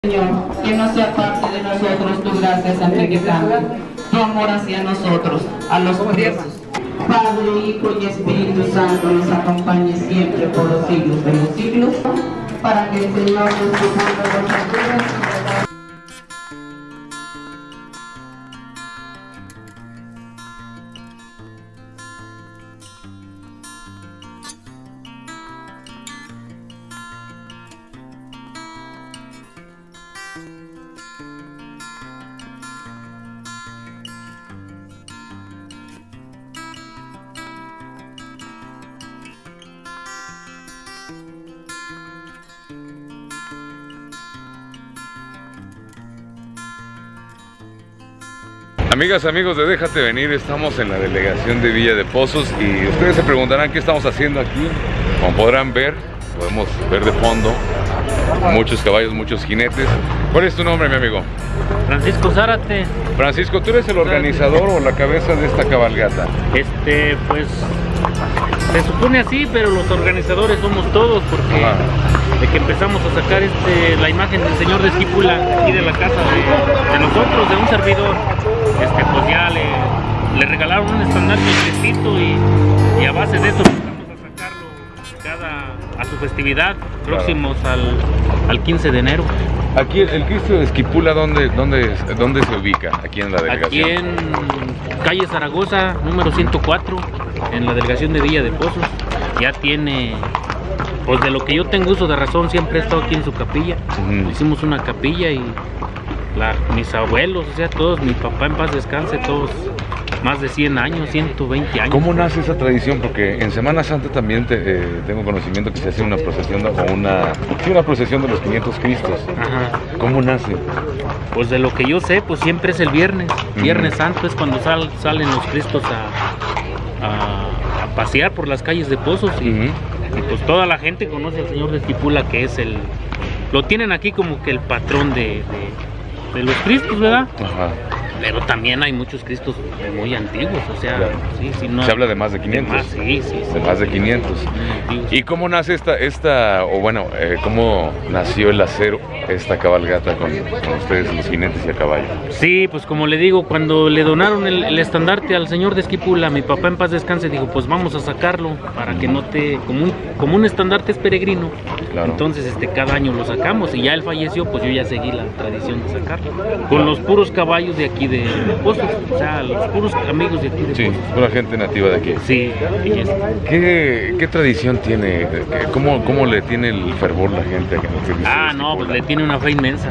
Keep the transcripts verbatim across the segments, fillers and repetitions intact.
Señor, que no sea parte de nosotros tu gracia santificante, tu amor hacia nosotros, a los presos. Padre, Hijo y Espíritu Santo nos acompañe siempre por los siglos de los siglos, para que el Señor nos suponga los ayude. Amigas, amigos de Déjate Venir, estamos en la delegación de Villa de Pozos y ustedes se preguntarán qué estamos haciendo aquí. Como podrán ver, podemos ver de fondo muchos caballos, muchos jinetes. ¿Cuál es tu nombre, mi amigo? Francisco Zárate. Francisco, ¿tú eres el organizador o la cabeza de esta cabalgata? Este, pues, se supone así, pero los organizadores somos todos, porque Ajá. de que empezamos a sacar este, la imagen del señor de Esquípula aquí de la casa de, de nosotros, de un servidor, este, pues ya le, le regalaron un estandarte cristito y, y a base de eso empezamos a sacarlo cada, a su festividad, próximos al, al quince de enero. Aquí el, el Cristo de Esquípula, ¿dónde, dónde, ¿dónde se ubica aquí en la delegación? Aquí en calle Zaragoza, número ciento cuatro, en la delegación de Villa de Pozos. Ya tiene, pues de lo que yo tengo uso de razón, siempre he estado aquí en su capilla. Uh-huh. Hicimos una capilla y la, mis abuelos, o sea, todos, mi papá en paz descanse, todos más de cien años, ciento veinte años. ¿Cómo nace esa tradición? Porque en Semana Santa también te, eh, tengo conocimiento que se hace una procesión o una, sí, una procesión de los quinientos Cristos. Ajá. ¿Cómo nace? Pues de lo que yo sé, pues siempre es el viernes. Uh-huh. Viernes Santo es cuando sal, salen los Cristos a, a, a pasear por las calles de Pozos y, uh-huh. y pues toda la gente conoce al señor de Esquípula, que es el, lo tienen aquí como que el patrón de, de, de los Cristos, ¿verdad? Ajá. Pero también hay muchos Cristos muy antiguos, o sea, claro. sí, sí, no, se habla de más de quinientos. De más, sí, sí, sí, de más de quinientos. ¿Y cómo nace esta, esta o bueno, eh, cómo nació el hacer esta cabalgata con, con ustedes, los jinetes y a caballo? Sí, pues como le digo, cuando le donaron el, el estandarte al señor de Esquípula, mi papá en paz descanse dijo, pues vamos a sacarlo para que no te, como un, como un estandarte es peregrino, claro. Entonces este, cada año lo sacamos y ya él falleció, pues yo ya seguí la tradición de sacarlo, con claro. los puros caballos de aquí de Pozos, o sea, los puros amigos de aquí de sí, Pozos. Sí, pura gente nativa de aquí. Sí. ¿Qué, qué tradición tiene? ¿Cómo, ¿Cómo le tiene el fervor la gente? Ah, no, pues le tiene una fe inmensa.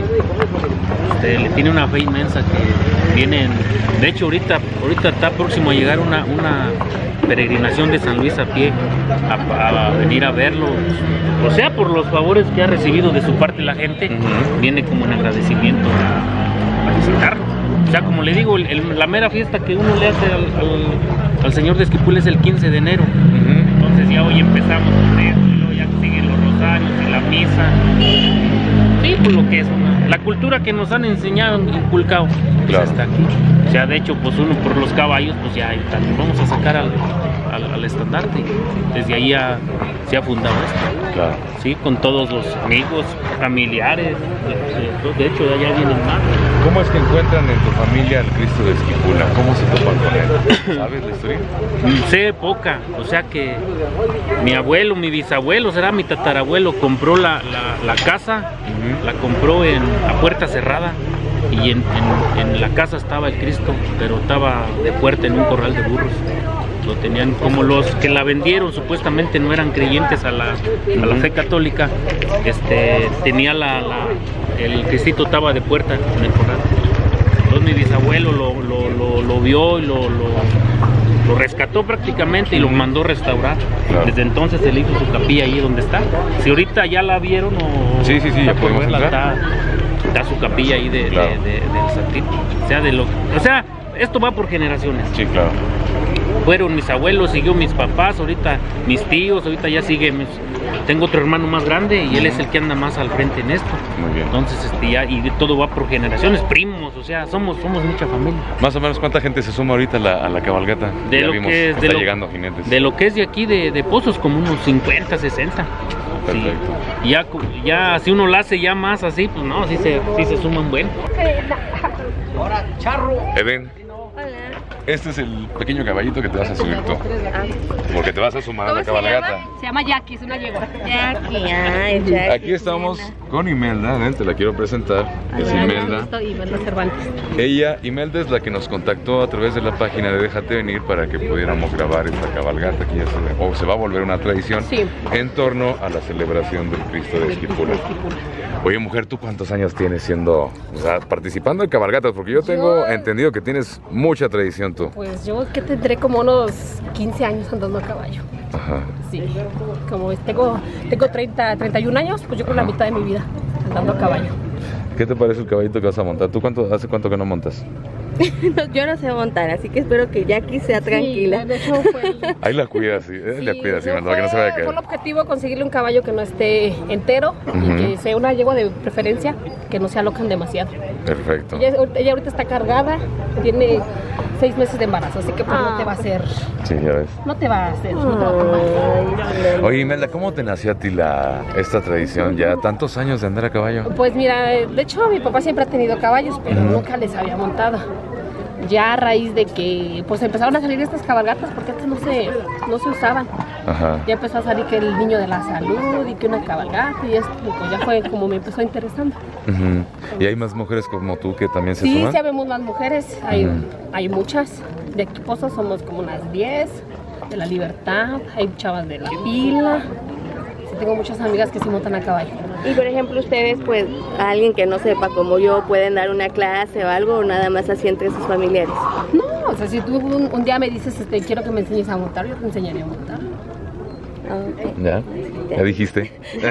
Este, le tiene una fe inmensa que vienen, de hecho ahorita, ahorita está próximo a llegar una, una peregrinación de San Luis a pie a, a venir a verlo, o sea, por los favores que ha recibido de su parte la gente, uh-huh. viene como en agradecimiento a, a visitarlo. O sea, como le digo, el, el, la mera fiesta que uno le hace al, al, al señor de Esquípula es el quince de enero. Uh-huh. Entonces ya hoy empezamos con esto, y luego ya siguen los rosarios y la misa. Sí, pues lo que es una, la cultura que nos han enseñado, inculcado, pues claro. está aquí. O sea, de hecho, pues uno por los caballos, pues ya está, vamos a sacar al, al, al estandarte. Desde ahí ya, se ha fundado esto. Claro. Sí, con todos los amigos, familiares, de, de hecho allá vienen más. ¿Cómo es que encuentran en tu familia al Cristo de Esquípula? ¿Cómo se topan con él? ¿Sabes la historia? Sé poca, o sea que mi abuelo, mi bisabuelo, será mi tatarabuelo, compró la, la, la casa, uh-huh. la compró en, a puerta cerrada y en, en, en la casa estaba el Cristo, pero estaba de puerta en un corral de burros. Lo tenían, como los que la vendieron supuestamente no eran creyentes a la, a la fe católica, este, tenía la, la, el Cristito estaba de puerta en el corral. Entonces mi bisabuelo lo, lo, lo, lo vio y lo, lo, lo rescató prácticamente y lo mandó restaurar. Claro. Desde entonces se le hizo su capilla ahí donde está. Si ahorita ya la vieron o sí, sí, sí, ya podemos verla, está, está su capilla ahí de, claro. de, de, del Santito. O sea, de lo, o sea, esto va por generaciones. Sí, claro. Fueron mis abuelos, siguió mis papás, ahorita mis tíos, ahorita ya sigue mis, tengo otro hermano más grande y él es el que anda más al frente en esto. Muy bien. Entonces este ya, y todo va por generaciones, primos, o sea, somos, somos mucha familia. Más o menos, ¿cuánta gente se suma ahorita a la, a la cabalgata? De ya lo vimos que es, que de está lo, llegando jinetes. De lo que es de aquí de, de Pozos, como unos cincuenta, sesenta. Perfecto. Sí. Ya, ya si uno la hace ya más así, pues no, sí se, sí se suma un buen. Eden, este es el pequeño caballito que te vas a subir tú. Porque te vas a sumar a la cabalgata. Se llama Jackie, es una yegua. Jackie, ay, Jackie. Aquí estamos con Imelda, ven, te la quiero presentar. Es Imelda. Imelda Cervantes. Ella, Imelda, es la que nos contactó a través de la página de Déjate Venir para que pudiéramos grabar esta cabalgata que ya se, o se va a volver una tradición Sí. en torno a la celebración del Cristo de Esquipula. Oye, mujer, ¿tú cuántos años tienes siendo, o sea, participando en cabalgatas? Porque yo tengo Yo- entendido que tienes mucha tradición tú. Pues yo que tendré como unos quince años andando a caballo. Ajá. Sí. Como tengo, tengo treinta, treinta y un años, pues yo creo la mitad de mi vida andando a caballo. ¿Qué te parece el caballito que vas a montar? ¿Tú cuánto, hace cuánto que no montas? No, yo no sé montar, así que espero que Jackie sea tranquila. Sí, de hecho fue el- Ahí la cuidas, sí, eh, la Sí, cuidas, no, Imelda, para que no se vaya a fue, fue el caer. objetivo conseguirle un caballo que no esté entero Ujú. y que sea una yegua de preferencia, que no se alocan demasiado. Perfecto. Ella, ella ahorita está cargada, tiene seis meses de embarazo, así que pues no te va a hacer, Sí, ya ves. no te va a hacer, no te va a tomar. Oye, Imelda, ¿cómo te nació a ti la, esta tradición? Ya tantos años de andar a caballo. Pues mira, de hecho mi papá siempre ha tenido caballos, pero Ujú. nunca les había montado. Ya a raíz de que pues empezaron a salir estas cabalgatas, porque antes no se, no se usaban. Ajá. Ya empezó a salir que el niño de la salud y que una cabalgata y esto, y pues ya fue como me empezó interesando. Ujú. ¿Y hay más mujeres como tú que también se Sí, suman? sí habemos más mujeres, hay, Ujú. hay muchas. De aquí Pozos somos como unas diez, de la Libertad, hay chavas de la Pila. Sí, tengo muchas amigas que sí montan a caballo. Y por ejemplo, ustedes, pues, a alguien que no sepa como yo, pueden dar una clase o algo, o nada más así entre sus familiares. No, o sea, si tú un, un día me dices, este, quiero que me enseñes a montar, yo te enseñaría a montar. Ah, ok. ¿Ya? ¿Ya dijiste?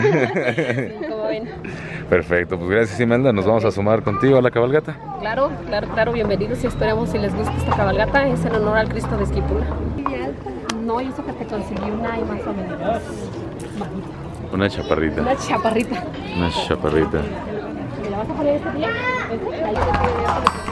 Sí, como ven. Perfecto, pues gracias, Imelda. Nos vamos a sumar contigo a la cabalgata. Claro, claro, claro, bienvenidos y esperamos si les gusta esta cabalgata, es en honor al Cristo de Esquipula. No, yo sé que te conseguí una y más o menos bajita. Una chaparrita. Una chaparrita. Una chaparrita. ¿Me la vas a poner este día? ¿Este? Ahí te-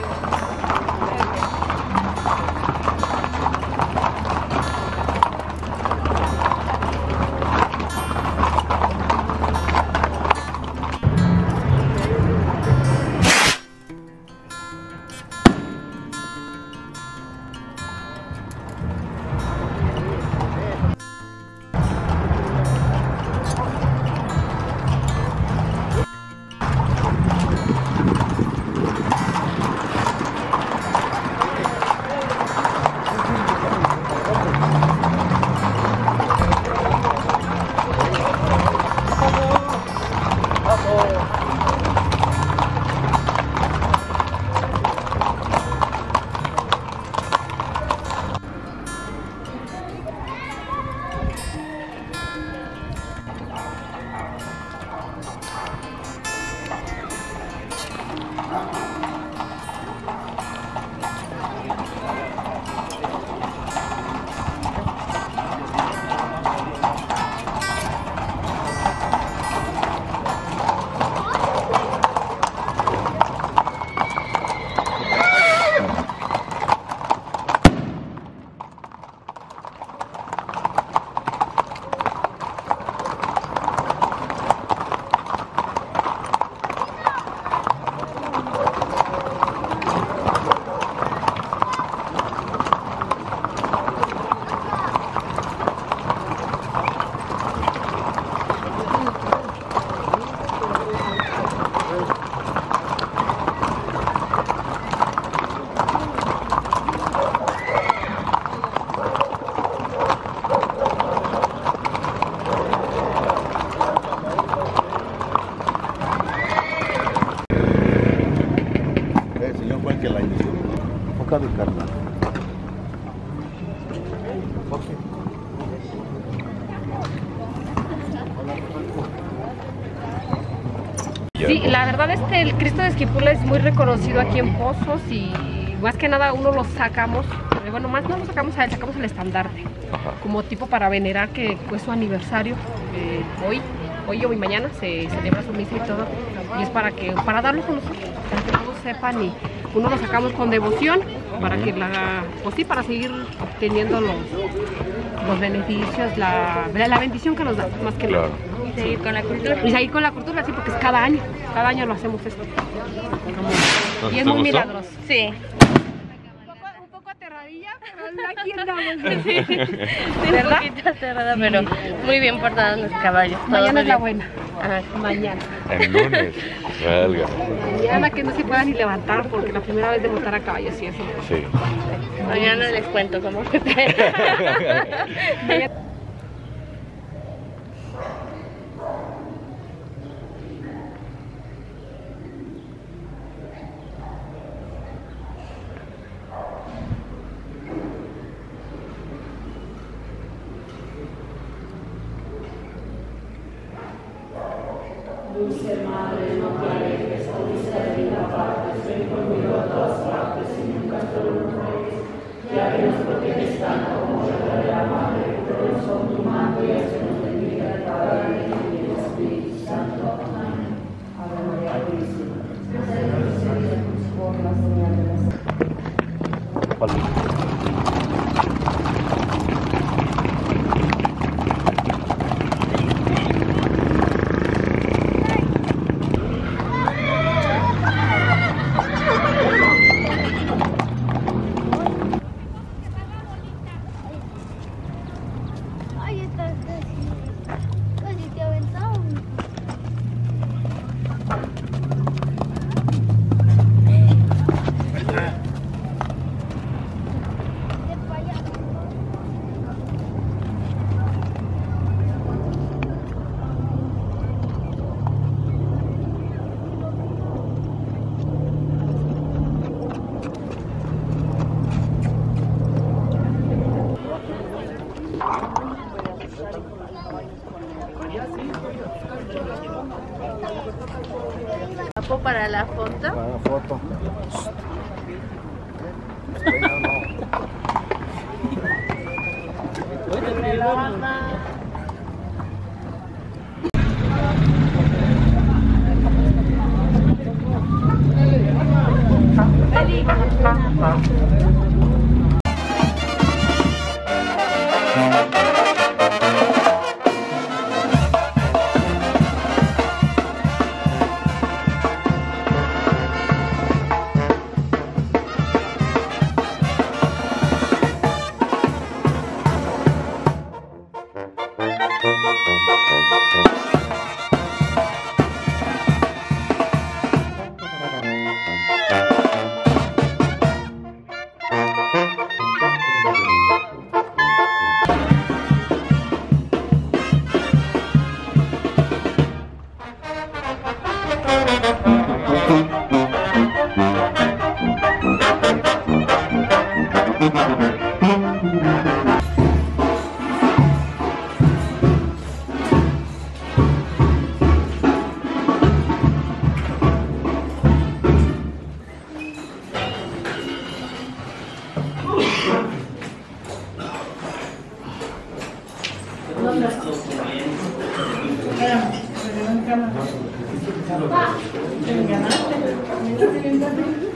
El señor fue el que la inició. Foca de carne. Sí, la verdad este el Cristo de Esquipula es muy reconocido aquí en Pozos y más que nada uno lo sacamos, eh, bueno, más no lo sacamos a él, sacamos el estandarte, Ajá. como tipo para venerar que fue su aniversario eh, hoy, hoy o mañana se celebra su misa y todo, y es para que, para darlo con nosotros, para que todos sepan y uno lo sacamos con devoción para que la, pues sí, para seguir obteniendo los, los beneficios, la, la bendición que nos da, más que Claro. nada. seguir con la cultura. Y seguir con la cultura, sí, porque es cada año. Cada año lo hacemos esto. Y es ¿Te muy gustó? milagroso. Sí. Un poco aterradilla, pero aquí andamos. Sí, sí, un poquito aterrada, pero muy bien portados los caballos. todo Mañana muy es la bien. buena. Ajá. Mañana. El lunes. Valga. Mañana que no se pueda ni levantar porque la primera vez de montar a caballos y eso. Sí. Mañana les cuento cómo fue. Dulce Madre, no pareces, saliste de la parte, ven conmigo a todas partes y nunca te lo ruegues, ya que nos proteges tanto como verdadera Madre, que todos son tu manto y eso nos bendiga el Padre, el Hijo y el Espíritu Santo. Amén. Ave María Purísima, misericordia por la señal de la Ay, está casi, casi te aventamos. De payaso. Tapo para la foto. Para la foto. cámara. Va, te ganaste.